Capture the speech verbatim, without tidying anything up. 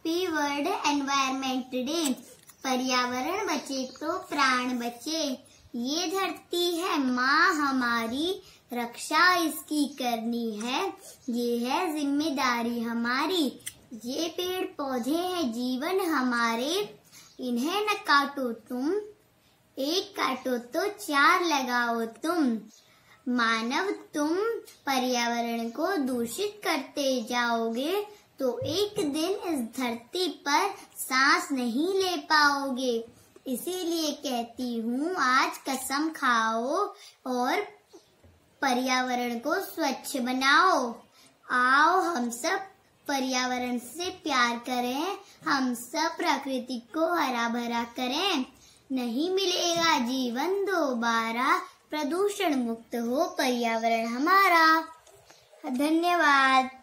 Happy world environment day. पर्यावरण बचे तो प्राण बचे। ये धरती है माँ हमारी, रक्षा इसकी करनी है, ये है जिम्मेदारी हमारी। ये पेड़ पौधे हैं जीवन हमारे, इन्हें न काटो तुम, एक काटो तो चार लगाओ तुम। मानव तुम पर्यावरण को दूषित करते जाओगे तो एक दिन इस धरती पर सांस नहीं ले पाओगे। इसीलिए कहती हूँ आज कसम खाओ और पर्यावरण को स्वच्छ बनाओ। आओ हम सब पर्यावरण से प्यार करें, हम सब प्रकृति को हरा भरा करें। नहीं मिलेगा जीवन दोबारा, प्रदूषण मुक्त हो पर्यावरण हमारा। धन्यवाद।